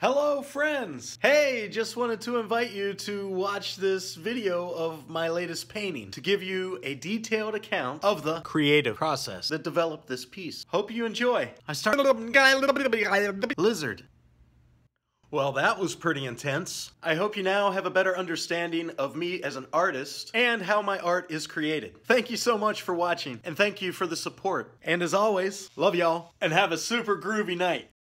Hello friends! Hey, just wanted to invite you to watch this video of my latest painting to give you a detailed account of the creative process that developed this piece. Hope you enjoy. I started Lizard. Well, that was pretty intense. I hope you now have a better understanding of me as an artist and how my art is created. Thank you so much for watching, and thank you for the support. And as always, love y'all, and have a super groovy night.